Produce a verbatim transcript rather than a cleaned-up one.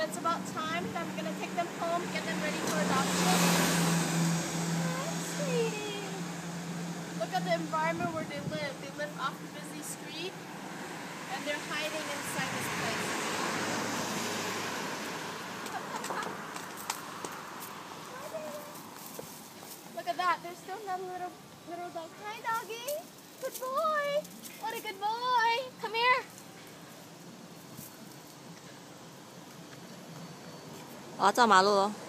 it's about time. I'm gonna take them home, get them ready for adoption. Hi, sweetie. Look at the environment where they live. They live off the busy street, and they're hiding inside this place. Look at that. There's still another little little dog. Hi, doggy. Good boy. What a good boy. Come here. 我要照马路哦。